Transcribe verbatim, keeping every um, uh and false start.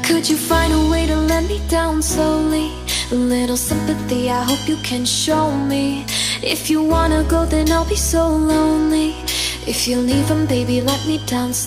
Could you find a way to let me down slowly? A little sympathy, I hope you can show me. If you wanna go, then I'll be so lonely. If you're leaving, baby, let me down slowly.